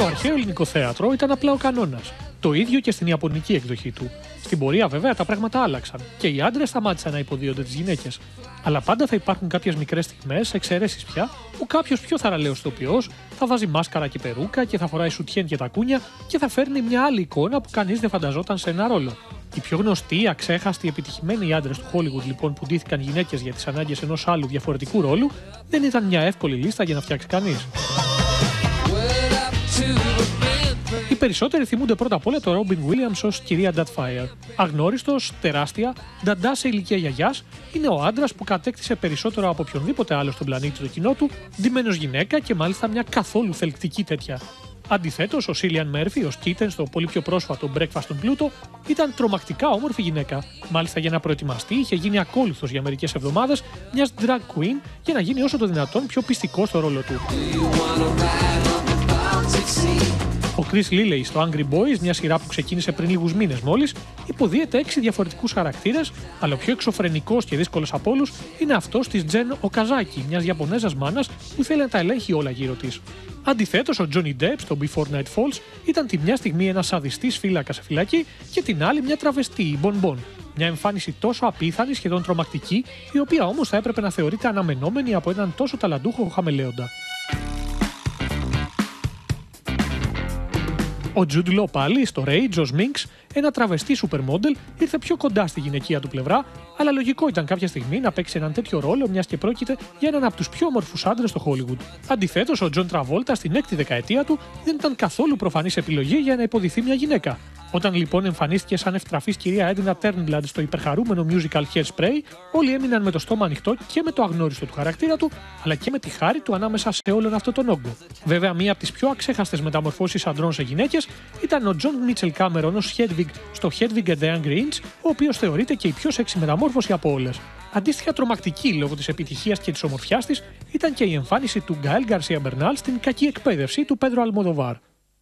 Στο αρχαίο ελληνικό θέατρο ήταν απλά ο κανόνας. Το ίδιο και στην ιαπωνική εκδοχή του. Στην πορεία, βέβαια, τα πράγματα άλλαξαν και οι άντρες σταμάτησαν να υποδίονται τις γυναίκες. Αλλά πάντα θα υπάρχουν κάποιες μικρές στιγμές, εξαιρέσεις πια, που κάποιος πιο θαραλέος ηθοποιός θα βάζει μάσκαρα και περούκα και θα φοράει σουτιέν και τακούνια και θα φέρνει μια άλλη εικόνα που κανείς δεν φανταζόταν σε ένα ρόλο. Οι πιο γνωστοί, αξέχαστοι, επιτυχημένοι άντρες του Hollywood, λοιπόν, που ντύθηκαν γυναίκες για τις ανάγκες ενός άλλου διαφορετικού ρόλου, δεν ήταν μια εύκολη λίστα για να φτιάξει κανείς. Οι περισσότεροι θυμούνται πρώτα απ' όλα το Ρόμπιν Βίλιαμς ως κυρία Doubtfire. Αγνώριστος, τεράστια, νταντά σε ηλικία γιαγιάς, είναι ο άντρας που κατέκτησε περισσότερο από οποιονδήποτε άλλο στον πλανήτη το κοινό του, ντυμένος γυναίκα και μάλιστα μια καθόλου θελκτική τέτοια. Αντιθέτως, ο Σίλιαν Μέρφι, ως Κίτεν στο πολύ πιο πρόσφατο Breakfast on Pluto, ήταν τρομακτικά όμορφη γυναίκα. Μάλιστα, για να προετοιμαστεί, είχε γίνει ακόλουθος για μερικές εβδομάδες μιας drag queen για να γίνει όσο το δυνατόν πιο πιστικό στο ρόλο του. Ο Chris Lilley στο Angry Boys, μια σειρά που ξεκίνησε πριν λίγους μήνες μόλις, υποδίεται 6 διαφορετικούς χαρακτήρες, αλλά ο πιο εξωφρενικός και δύσκολος από όλους είναι αυτός της Jen Okazaki, μιας Ιαπωνέζας μάνας που θέλει να τα ελέγχει όλα γύρω της. Αντιθέτως, ο Johnny Depp στο Before Night Falls ήταν τη μια στιγμή ένας σαδιστής φύλακα σε φυλακή και την άλλη μια τραβεστή, η Bon Bon. Μια εμφάνιση τόσο απίθανη, σχεδόν τρομακτική, η οποία όμως θα έπρεπε να θεωρείται αναμενόμενη από έναν τόσο ταλαντούχο χαμελέοντα. Ο Jude Law πάλι, στο Rage, ως Minx, ένα τραβεστή supermodel, ήρθε πιο κοντά στη γυναικεία του πλευρά, αλλά λογικό ήταν κάποια στιγμή να παίξει έναν τέτοιο ρόλο, μιας και πρόκειται για έναν από τους πιο όμορφους άντρες στο Hollywood. Αντιθέτως, ο John Travolta στην 6η δεκαετία του δεν ήταν καθόλου προφανής επιλογή για να υποδηθεί μια γυναίκα. Όταν λοιπόν εμφανίστηκε σαν ευτραφής κυρία Edna Turnblad στο υπερχαρούμενο musical Hairspray, όλοι έμειναν με το στόμα ανοιχτό και με το αγνώριστο του χαρακτήρα του, αλλά και με τη χάρη του ανάμεσα σε όλον αυτόν τον όγκο. Βέβαια, μία από τις πιο αξέχαστες μεταμορφώσεις αντρών σε γυναίκες ήταν ο John Mitchell Cameron ως Hedwig στο Hedwig and the Angry Inch, ο οποίος θεωρείται και η πιο σεξι μεταμόρφωση από όλες. Αντίστοιχα τρομακτική λόγω της επιτυχίας και της ομορφιάς της ήταν και η εμφάνιση του Gael Garcia Bernal στην Κακή εκπαίδευση του Pedro Almodóvar.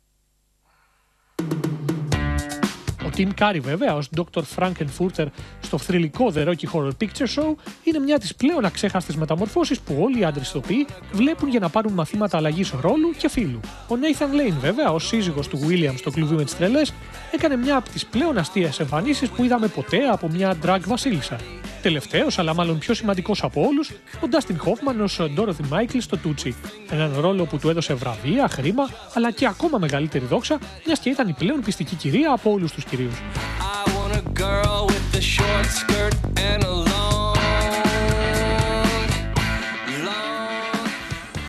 Ο Tim Curry, βέβαια, ως Dr. Frankenfurter στο θρυλικό The Rocky Horror Picture Show, είναι μια της πλέον αξέχαστες μεταμορφώσεις που όλοι οι άντρες ηθοποιοί βλέπουν για να πάρουν μαθήματα αλλαγής ρόλου και φύλου. Ο Nathan Lane, βέβαια, ως σύζυγος του William στο Κλουβί με τις τρελές, έκανε μια από τις πλέον αστείες εμφανίσεις που είδαμε ποτέ από μια drag βασίλισσα. Τελευταίος, αλλά μάλλον πιο σημαντικός από όλους, ο Dustin Hoffman ως Dorothy Michael στο Tootsie. Έναν ρόλο που του έδωσε βραβεία, χρήμα, αλλά και ακόμα μεγαλύτερη δόξα, μιας και ήταν η πλέον πιστική κυρία από όλους τους κυρίους.